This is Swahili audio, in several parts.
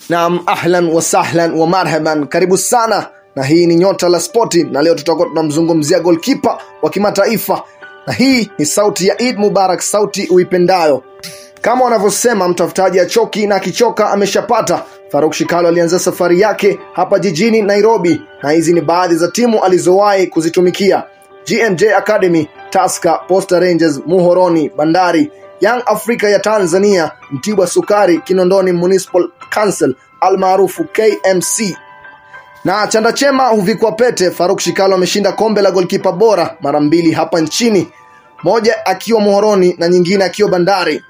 Naam, ahlan wa sahlan wa marhaban, karibu sana, na hii ni Nyota la Spoti, na leo tutakuwa tunamzungumzia goalkeeper wa kimataifa, na hii ni sauti ya Eid Mubarak, sauti uipendayo. Kama wanavyosema mtafutaji achoki na akichoka ameshapata. Farouk Shikalo alianza safari yake hapa jijini Nairobi, na hizi ni baadhi za timu alizowahi kuzitumikia: GMJ Academy, Tusker, Posta Rangers, Muhoroni, Bandari, Young Africa ya Tanzania, Mtibwa Sukari, Kinondoni Municipal Council almaarufu KMC. Na chanda chema huvikwa pete. Farouk Shikalo ameshinda kombe la goalkeeper bora mara mbili hapa nchini, moja akiwa Muhoroni na nyingine akiwa Bandari.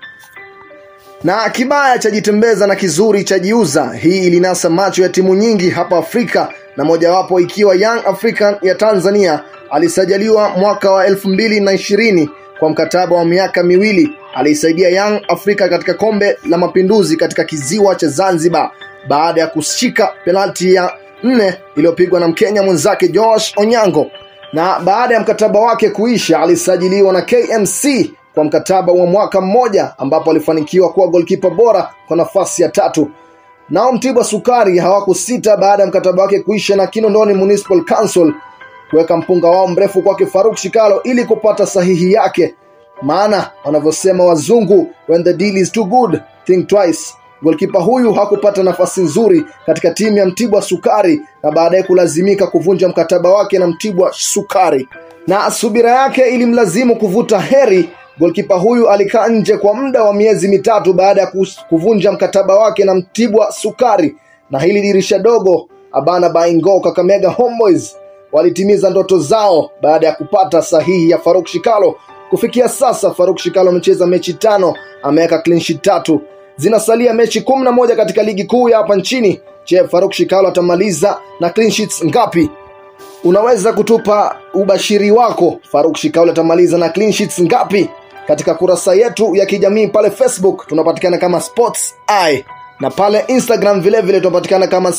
Na kibaya cha jitembeza na kizuri cha jiuza, hii ilinasa macho ya timu nyingi hapa Afrika, na mojawapo ikiwa Young African ya Tanzania. Alisajiliwa mwaka wa 2020 kwa mkataba wa miaka miwili. Alisaidia Young Africa katika kombe la mapinduzi katika kiziwa cha Zanzibar baada ya kushika penalti ya 4 iliyopigwa na Mkenya mwenzake Josh Onyango. Na baada ya mkataba wake kuisha, alisajiliwa na KMC kwa mkataba wa mwaka mmoja, ambapo alifanikiwa kuwa goalkeeper bora kwa nafasi ya 3. Nao Mtibwa Sukari hawakusita baada ya mkataba wake kuisha na Kinondoni Municipal Council kuweka mpunga wao mrefu kwake Farouk Shikalo ili kupata sahihi yake. Maana wanavyosema wazungu, when the deal is too good, think twice. Goalkeeper huyu hakupata nafasi nzuri katika timu ya Mtibwa Sukari, na baadaye kulazimika kuvunja mkataba wake na Mtibwa Sukari, na subira yake ilimlazimu kuvuta heri. Goalkeeper huyu alikaa nje kwa muda wa miezi mitatu baada ya kuvunja mkataba wake na Mtibwa Sukari, na hili dirisha dogo Abana Baingo Kakamega Homeboys walitimiza ndoto zao baada ya kupata sahihi ya Farouk Shikalo. Kufikia sasa Farouk Shikalo amecheza mechi 5, ameweka clean sheet 3. Zinasalia mechi 11 katika ligi kuu ya hapa nchini. Je, Farouk Shikalo atamaliza na clean sheets ngapi? Unaweza kutupa ubashiri wako, Farouk Shikalo atamaliza na clean sheets ngapi? Katika kurasa yetu ya kijamii pale Facebook tunapatikana kama Sports Eye, na pale Instagram vile vile tunapatikana kama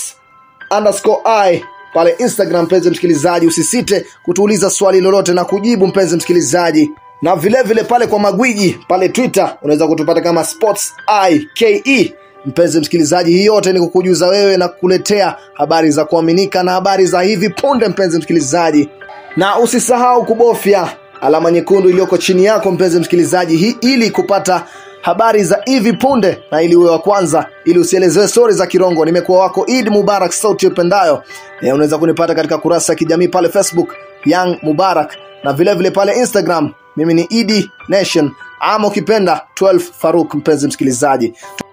Sports_Eye pale Instagram. Mpenzi msikilizaji, usisite kutuuliza swali lolote na kujibu, mpenzi msikilizaji. Na vile vile pale kwa magwiji pale Twitter unaweza kutupata kama Sports Eye KE. Mpenzi msikilizaji, hii yote ni kukujuza wewe na kukuletea habari za kuaminika na habari za hivi punde, mpenzi msikilizaji. Na usisahau kubofya alama nyekundu iliyoko chini yako, mpenzi msikilizaji, hii ili kupata habari za hivi punde na ili uwe wa kwanza, ili usielezewe stories za kirongo. Nimekuwa wako Eid Mubarak, sauti upendayo. Unaweza kunipata katika kurasa ya kijamii pale Facebook Young Mubarak, na vile vile pale Instagram mimi ni Eid Nation, ama ukipenda 12 Farouk, mpenzi msikilizaji.